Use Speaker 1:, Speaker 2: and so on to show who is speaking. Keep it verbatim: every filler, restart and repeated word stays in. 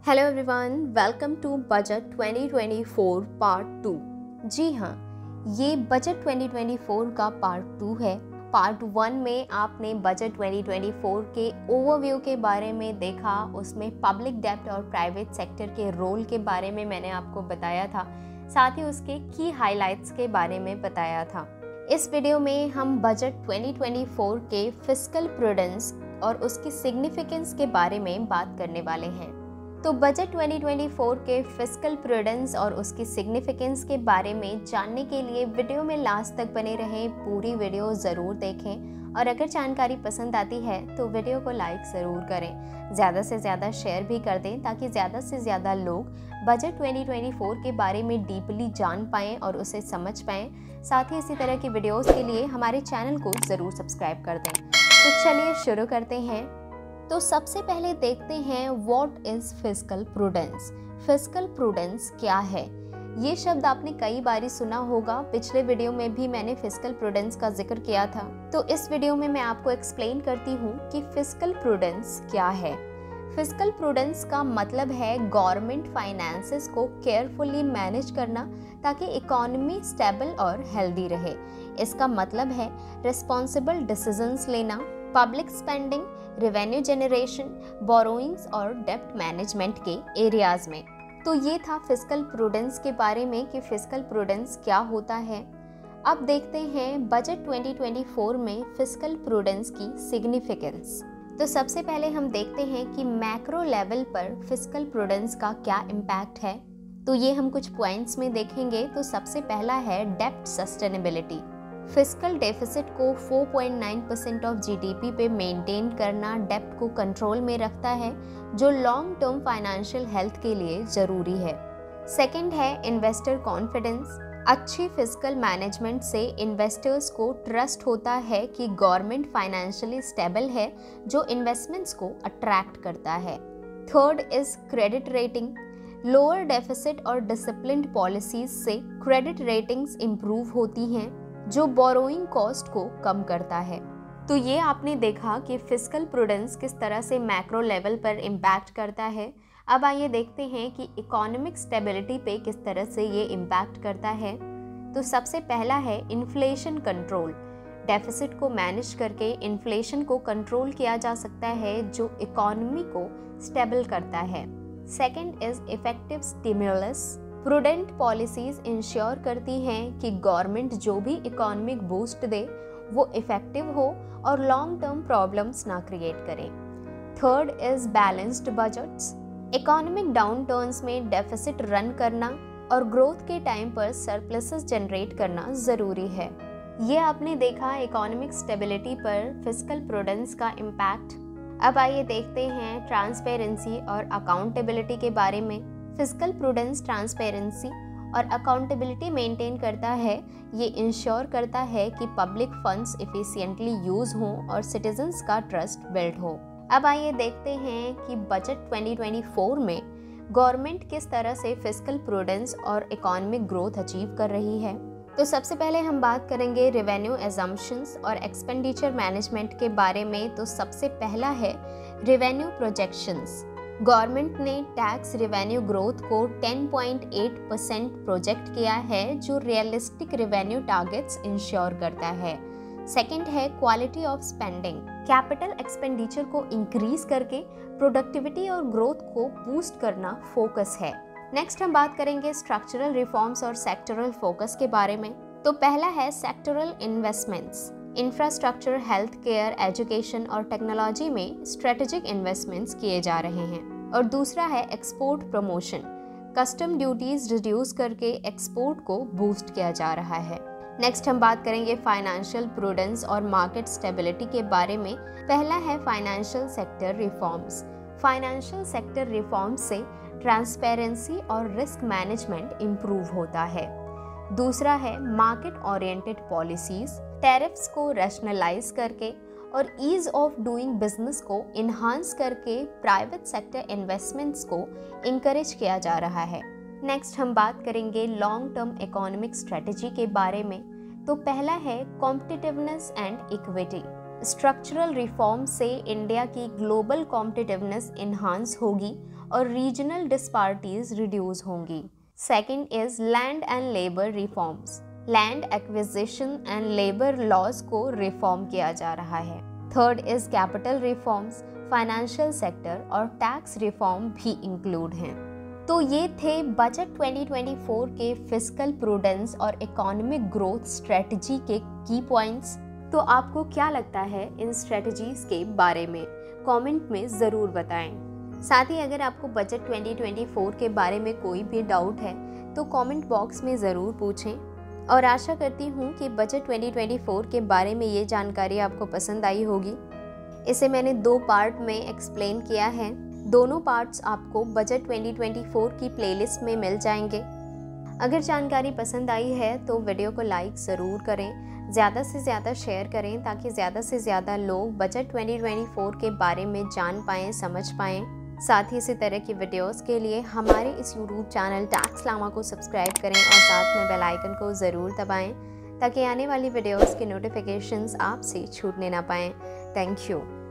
Speaker 1: Hello everyone, welcome to budget twenty twenty four part two. जी हाँ, ये budget twenty twenty four का part two है। Part one में आपने बजट ट्वेंटी ट्वेंटी फोर के ओवरव्यू के बारे में देखा, उसमें पब्लिक डेब्ट और प्राइवेट सेक्टर के रोल के बारे में मैंने आपको बताया था, साथ ही उसके की हाइलाइट्स के बारे में बताया था। इस वीडियो में हम बजट ट्वेंटी ट्वेंटी फोर के फिस्कल प्रूडेंस और उसकी सिग्निफिकेंस के बारे में बात करने वाले हैं। तो बजट ट्वेंटी ट्वेंटी फोर के फिस्कल प्रूडेंस और उसकी सिग्निफिकेंस के बारे में जानने के लिए वीडियो में लास्ट तक बने रहें, पूरी वीडियो ज़रूर देखें और अगर जानकारी पसंद आती है तो वीडियो को लाइक ज़रूर करें, ज़्यादा से ज़्यादा शेयर भी कर दें ताकि ज़्यादा से ज़्यादा लोग बजट ट्वेंटी ट्वेंटी फोर के बारे में डीपली जान पाएँ और उसे समझ पाएँ। साथ ही इसी तरह की वीडियोज़ के लिए हमारे चैनल को ज़रूर सब्सक्राइब कर दें। तो चलिए शुरू करते हैं। तो सबसे पहले देखते हैं what is fiscal prudence. Fiscal prudence क्या है? ये शब्द आपने कई बार सुना होगा, पिछले वीडियो में भी मैंने फिस्कल प्रूडेंस का जिक्र किया था। तो इस वीडियो में मैं आपको एक्सप्लेन करती हूँ कि फिस्कल प्रूडेंस क्या है। फिस्कल प्रूडेंस का मतलब है गवर्नमेंट फाइनेंसेस को केयरफुली मैनेज करना ताकि इकोनॉमी स्टेबल और हेल्दी रहे। इसका मतलब है रिस्पॉन्सिबल डिसीजंस लेना, public spending, revenue generation, borrowings और डेब्ट मैनेजमेंट के एरियाज में। तो ये था फिस्कल प्रूडेंस के बारे में कि फिस्कल प्रूडेंस क्या होता है। अब देखते हैं बजट ट्वेंटी ट्वेंटी फोर में फिस्कल प्रूडेंस की सिग्निफिकेंस। तो सबसे पहले हम देखते हैं कि मैक्रो लेवल पर फिस्कल प्रूडेंस का क्या इम्पैक्ट है। तो ये हम कुछ पॉइंट्स में देखेंगे। तो सबसे पहला है डेब्ट सस्टेनेबिलिटी। फिस्कल डेफिसिट को four point nine percent of GDP पे मेंटेन करना डेब्ट को कंट्रोल में रखता है, जो लॉन्ग टर्म फाइनेंशियल हेल्थ के लिए ज़रूरी है। सेकंड है इन्वेस्टर कॉन्फिडेंस। अच्छी फिस्कल मैनेजमेंट से इन्वेस्टर्स को ट्रस्ट होता है कि गवर्नमेंट फाइनेंशियली स्टेबल है, जो इन्वेस्टमेंट्स को अट्रैक्ट करता है। Third is credit rating. Lower deficit और डिसिप्लिन्ड पॉलिसीज से क्रेडिट रेटिंग्स इंप्रूव होती हैं, जो बोरोइंग कॉस्ट को कम करता है। तो ये आपने देखा कि फिस्कल प्रूडेंस किस तरह से मैक्रो लेवल पर इम्पैक्ट करता है। अब आइए देखते हैं कि इकोनॉमिक स्टेबिलिटी पे किस तरह से ये इम्पैक्ट करता है। तो सबसे पहला है इन्फ्लेशन कंट्रोल। डेफिसिट को मैनेज करके इन्फ्लेशन को कंट्रोल किया जा सकता है, जो इकोनॉमी को स्टेबल करता है। Second is effective stimulus. Prudent policies ensure करती हैं कि गवर्नमेंट जो भी इकोनॉमिक बूस्ट दे वो इफेक्टिव हो और लॉन्ग टर्म प्रॉब्लम्स ना क्रिएट करे। Third is balanced budgets. Economic downturns में डेफिसिट रन करना और ग्रोथ के टाइम पर सरप्लसेस जनरेट करना ज़रूरी है। ये आपने देखा इकोनॉमिक स्टेबिलिटी पर फिस्कल प्रूडेंस का इम्पैक्ट। अब आइए देखते हैं ट्रांसपेरेंसी और अकाउंटेबिलिटी के बारे में। फिस्कल प्रूडेंस ट्रांसपेरेंसी और अकाउंटेबिलिटी मेंटेन करता है। ये इंश्योर करता है कि पब्लिक फंड्स एफिशिएंटली यूज़ हों और सिटीजन्स का ट्रस्ट बिल्ड हो। अब आइए देखते हैं कि बजट ट्वेंटी ट्वेंटी फोर में गवर्नमेंट किस तरह से फिस्कल प्रूडेंस और इकोनॉमिक ग्रोथ अचीव कर रही है। तो सबसे पहले हम बात करेंगे रेवेन्यू एजम्पशंस और एक्सपेंडिचर मैनेजमेंट के बारे में। तो सबसे पहला है रेवेन्यू प्रोजेक्शंस। गवर्नमेंट ने टैक्स रेवेन्यू ग्रोथ को ten point eight percent project किया है, जो रियलिस्टिक रेवेन्यू टारगेट्स इंश्योर करता है। सेकंड है quality of spending. Capital expenditure को इंक्रीज करके प्रोडक्टिविटी और ग्रोथ को बूस्ट करना फोकस है। नेक्स्ट हम बात करेंगे स्ट्रक्चरल रिफॉर्म्स और सेक्टरल फोकस के बारे में। तो पहला है sectoral investments. Infrastructure, health care, education और टेक्नोलॉजी में स्ट्रेटेजिक इन्वेस्टमेंट्स किए जा रहे हैं। और दूसरा है export promotion. Custom duties reduce करके एक्सपोर्ट को बूस्ट किया जा रहा है। नेक्स्ट हम बात करेंगे फाइनेंशियल प्रूडेंस और मार्केट स्टेबिलिटी के बारे में। पहला है financial sector reforms. Financial sector reforms से ट्रांसपेरेंसी और रिस्क मैनेजमेंट इम्प्रूव होता है। दूसरा है मार्केट ओरिएंटेड पॉलिसीज। टैरिफ्स को रैशनलाइज करके और ईज ऑफ डूइंग बिजनेस को इन्हांस करके प्राइवेट सेक्टर इन्वेस्टमेंट्स को इंकरेज किया जा रहा है। नेक्स्ट हम बात करेंगे लॉन्ग टर्म इकोनॉमिक स्ट्रेटजी के बारे में। तो पहला है competitiveness and equity. Structural reform से इंडिया की ग्लोबल कॉम्पिटिटिवनेस इन्हांस होगी और रीजनल डिस्पारिटीज रिड्यूस होंगी। Second is land and labour reforms. Land acquisition and labour laws को रिफॉर्म किया जा रहा है। Third is capital reforms, financial sector और टैक्स रिफॉर्म भी इंक्लूड हैं। तो ये थे बजट ट्वेंटी ट्वेंटी फोर के फिस्कल प्रूडेंस और इकोनॉमिक ग्रोथ स्ट्रेटजी के की पॉइंट्स। तो आपको क्या लगता है इन स्ट्रेटजीज के बारे में, कमेंट में ज़रूर बताएं। साथ ही अगर आपको बजट ट्वेंटी ट्वेंटी फोर के बारे में कोई भी डाउट है तो कमेंट बॉक्स में ज़रूर पूछें। और आशा करती हूँ कि बजट ट्वेंटी ट्वेंटी फोर के बारे में ये जानकारी आपको पसंद आई होगी। इसे मैंने दो पार्ट में एक्सप्लेन किया है। दोनों पार्ट्स आपको बजट ट्वेंटी ट्वेंटी फोर की प्लेलिस्ट में मिल जाएंगे। अगर जानकारी पसंद आई है तो वीडियो को लाइक ज़रूर करें, ज़्यादा से ज़्यादा शेयर करें ताकि ज़्यादा से ज़्यादा लोग बजट ट्वेंटी ट्वेंटी फोर के बारे में जान पाएँ, समझ पाएँ। साथ ही इसी तरह की वीडियोस के लिए हमारे इस यूट्यूब चैनल टैक्स लामा को सब्सक्राइब करें और साथ में बेल आइकन को ज़रूर दबाएं ताकि आने वाली वीडियोस के नोटिफिकेशंस आपसे छूटने ना पाएँ। Thank you.